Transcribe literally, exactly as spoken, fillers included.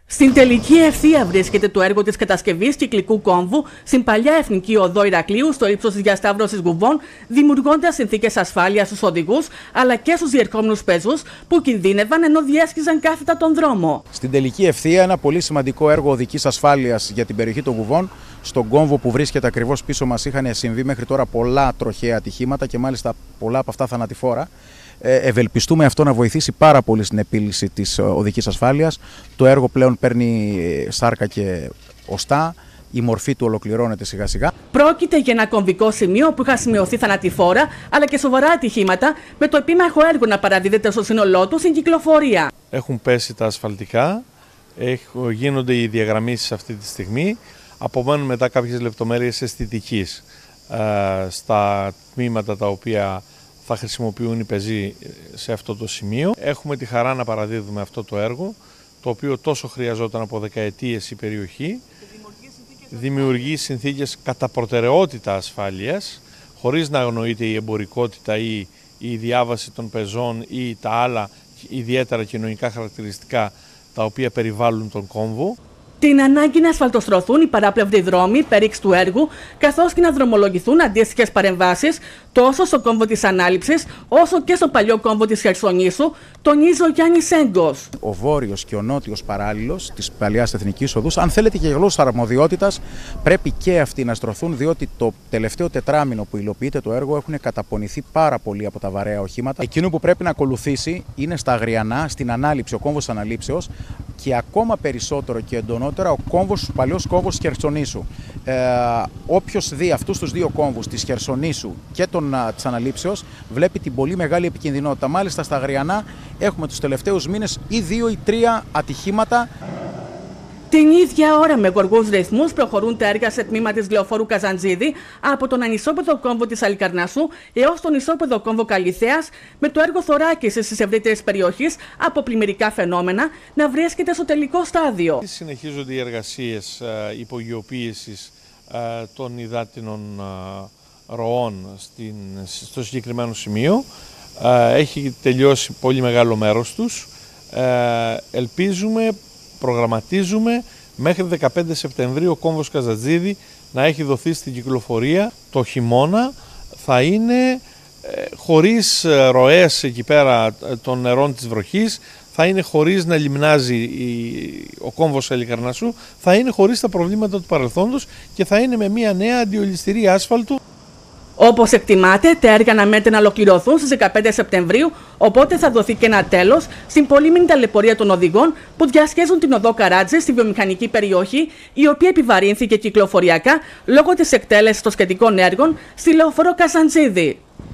Στην τελική ευθεία βρίσκεται το έργο της κατασκευής κυκλικού κόμβου στην παλιά εθνική οδό Ηρακλείου στο ύψος της διασταύρωσης Γουβών, δημιουργώντας συνθήκες ασφάλειας στους οδηγούς αλλά και στους διερχόμενους πεζούς που κινδύνευαν ενώ διέσχιζαν κάθετα τον δρόμο. Στην τελική ευθεία, ένα πολύ σημαντικό έργο οδικής ασφάλειας για την περιοχή των Γουβών. Στον κόμβο που βρίσκεται ακριβώς πίσω μας είχαν συμβεί μέχρι τώρα πολλά τροχαία ατυχήματα και μάλιστα πολλά από αυτά θανατηφόρα. Ευελπιστούμε αυτό να βοηθήσει πάρα πολύ στην επίλυση της οδικής ασφάλειας. Το έργο πλέον παίρνει σάρκα και οστά, η μορφή του ολοκληρώνεται σιγά σιγά. Πρόκειται για ένα κομβικό σημείο που είχαν σημειωθεί θανατηφόρα αλλά και σοβαρά ατυχήματα, με το επίμαχο έργο να παραδίδεται στο σύνολό του στην κυκλοφορία. Έχουν πέσει τα ασφαλτικά, γίνονται οι διαγραμμίσεις αυτή τη στιγμή, απομένουν μετά κάποιες λεπτομέρειες αισθητικής στα τμήματα τα οποία θα χρησιμοποιούν οι πεζοί σε αυτό το σημείο. Έχουμε τη χαρά να παραδίδουμε αυτό το έργο, το οποίο τόσο χρειαζόταν από δεκαετίες η περιοχή. Δημιουργεί συνθήκες κατά προτεραιότητα ασφάλειας, χωρίς να αγνοείται η εμπορικότητα ή η διάβαση των πεζών ή τα άλλα ιδιαίτερα κοινωνικά χαρακτηριστικά τα οποία περιβάλλουν τον κόμβο. Την ανάγκη να ασφαλτοστρωθούν οι παράπλευροι δρόμοι περίξ του έργου, καθώς και να δρομολογηθούν αντίστοιχες παρεμβάσεις τόσο στο κόμβο της Ανάληψης όσο και στο παλιό κόμβο της Χερσονήσου, τονίζει ο Γιάννης Έγκος. Ο βόρειος και ο νότιος παράλληλος της παλιάς εθνικής οδούς, αν θέλετε και γλώσσα αρμοδιότητας, πρέπει και αυτοί να στρωθούν, διότι το τελευταίο τετράμινο που υλοποιείται το έργο έχουν καταπονηθεί πάρα πολύ από τα βαρέα οχήματα. Εκείνο που πρέπει να ακολουθήσει είναι στα Αγριανά, στην Ανάληψη, ο κόμβος της Αναλήψεως και ακόμα περισσότερο και εντονότερα ο κόμβος, ο παλιός κόμβος της Χερσονήσου. Ε, όποιος δει αυτούς τους δύο κόμβους, της Χερσονήσου και τον, της Αναλήψεως, βλέπει την πολύ μεγάλη επικινδυνότητα. Μάλιστα στα Αγριανά έχουμε τους τελευταίους μήνες ή δύο ή τρία ατυχήματα. Την ίδια ώρα, με γοργούς ρυθμούς, προχωρούν τα έργα σε τμήμα της λεωφόρου Καζαντζίδη από τον ανισόπεδο κόμβο της Αλικαρνασσού έως τον ισόπεδο κόμβο Καλιθέας, με το έργο θωράκισης της ευρύτερης περιοχής από πλημμυρικά φαινόμενα να βρίσκεται στο τελικό στάδιο. Συνεχίζονται οι εργασίες ε, υπογειοποίησης ε, των υδάτινων ε, ροών στην, στο συγκεκριμένο σημείο. Ε, έχει τελειώσει πολύ μεγάλο μέρος τους. Ε, ελπίζουμε, προγραμματίζουμε μέχρι δεκαπέντε Σεπτεμβρίου ο κόμβος Καζαντζίδη να έχει δοθεί στην κυκλοφορία. Το χειμώνα θα είναι ε, χωρίς ροές εκεί πέρα των νερών της βροχής, θα είναι χωρίς να λιμνάζει η, ο κόμβος Αλικαρνασσού, θα είναι χωρίς τα προβλήματα του παρελθόντος και θα είναι με μια νέα αντιολισθηρή άσφαλτου. Όπως εκτιμάται, τα έργα αναμένεται να ολοκληρωθούν στις δεκαπέντε Σεπτεμβρίου, οπότε θα δοθεί και ένα τέλος στην πολύμηνη ταλαιπωρία των οδηγών που διασχίζουν την οδό Καράτζη στη βιομηχανική περιοχή, η οποία επιβαρύνθηκε κυκλοφοριακά λόγω της εκτέλεσης των σχετικών έργων στη λεωφόρο Καζαντζίδη.